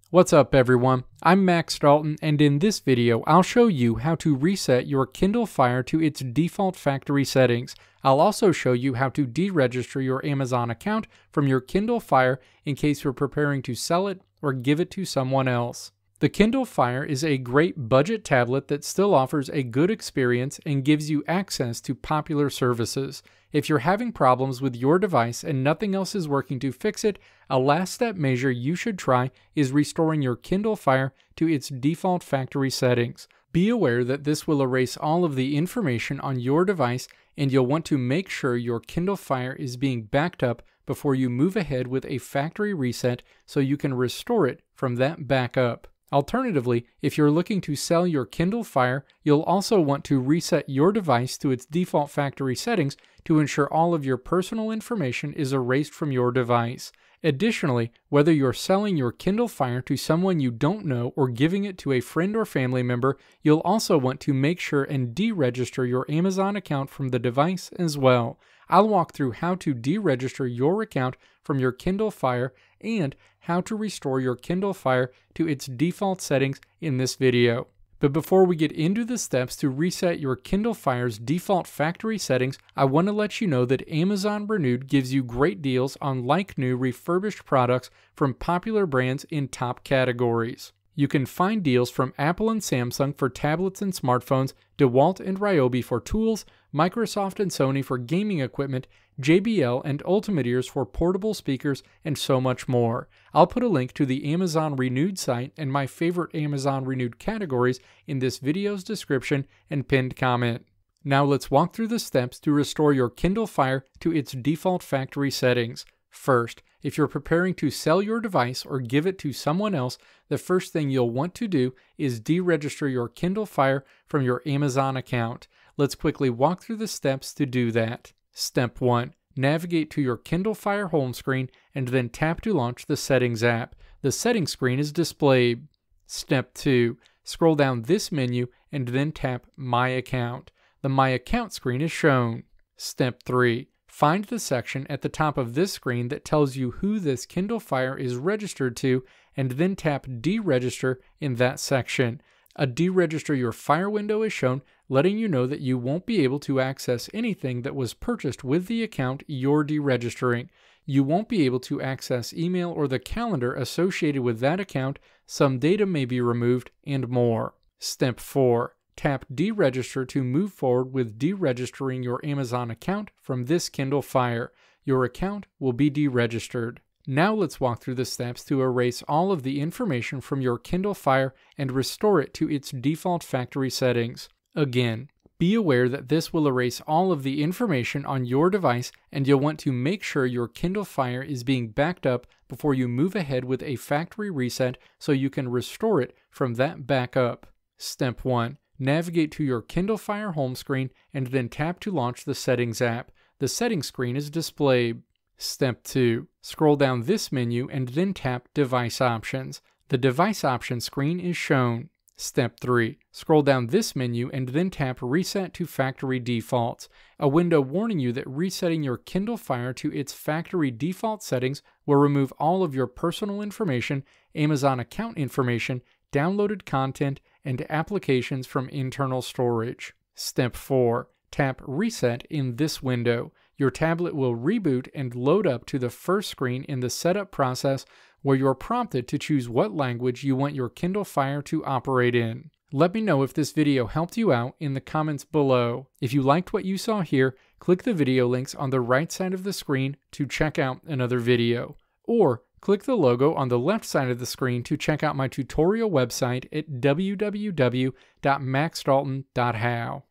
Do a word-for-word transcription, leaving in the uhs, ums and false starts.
What's up everyone, I'm Max Dalton, and in this video I'll show you how to reset your Kindle Fire to its default factory settings. I'll also show you how to deregister your Amazon account from your Kindle Fire in case you're preparing to sell it or give it to someone else. The Kindle Fire is a great budget tablet that still offers a good experience and gives you access to popular services. If you're having problems with your device and nothing else is working to fix it, a last step measure you should try is restoring your Kindle Fire to its default factory settings. Be aware that this will erase all of the information on your device, and you'll want to make sure your Kindle Fire is being backed up before you move ahead with a factory reset so you can restore it from that backup. Alternatively, if you're looking to sell your Kindle Fire, you'll also want to reset your device to its default factory settings to ensure all of your personal information is erased from your device. Additionally, whether you're selling your Kindle Fire to someone you don't know or giving it to a friend or family member, you'll also want to make sure and deregister your Amazon account from the device as well. I'll walk through how to deregister your account from your Kindle Fire and how to restore your Kindle Fire to its default settings in this video. But before we get into the steps to reset your Kindle Fire's default factory settings, I want to let you know that Amazon Renewed gives you great deals on like-new refurbished products from popular brands in top categories. You can find deals from Apple and Samsung for tablets and smartphones, DeWalt and Ryobi for tools, Microsoft and Sony for gaming equipment, J B L and Ultimate Ears for portable speakers, and so much more. I'll put a link to the Amazon Renewed site and my favorite Amazon Renewed categories in this video's description and pinned comment. Now let's walk through the steps to restore your Kindle Fire to its default factory settings. First, if you're preparing to sell your device or give it to someone else, the first thing you'll want to do is deregister your Kindle Fire from your Amazon account. Let's quickly walk through the steps to do that. Step one. Navigate to your Kindle Fire home screen and then tap to launch the Settings app. The settings screen is displayed. Step two. Scroll down this menu and then tap My Account. The My Account screen is shown. Step three. Find the section at the top of this screen that tells you who this Kindle Fire is registered to and then tap Deregister in that section. A Deregister Your Fire window is shown, letting you know that you won't be able to access anything that was purchased with the account you're deregistering. You won't be able to access email or the calendar associated with that account, some data may be removed, and more. Step four. Tap Deregister to move forward with deregistering your Amazon account from this Kindle Fire. Your account will be deregistered. Now let's walk through the steps to erase all of the information from your Kindle Fire and restore it to its default factory settings. Again, be aware that this will erase all of the information on your device, and you'll want to make sure your Kindle Fire is being backed up before you move ahead with a factory reset so you can restore it from that backup. Step one. Navigate to your Kindle Fire home screen and then tap to launch the Settings app. The settings screen is displayed. Step two. Scroll down this menu and then tap Device Options. The Device Options screen is shown. Step three. Scroll down this menu and then tap Reset to Factory Defaults. A window warning you that resetting your Kindle Fire to its factory default settings will remove all of your personal information, Amazon account information, downloaded content, and applications from internal storage. Step four. Tap Reset in this window. Your tablet will reboot and load up to the first screen in the setup process where you're prompted to choose what language you want your Kindle Fire to operate in. Let me know if this video helped you out in the comments below. If you liked what you saw here, click the video links on the right side of the screen to check out another video. Or click the logo on the left side of the screen to check out my tutorial website at w w w dot max dalton dot how.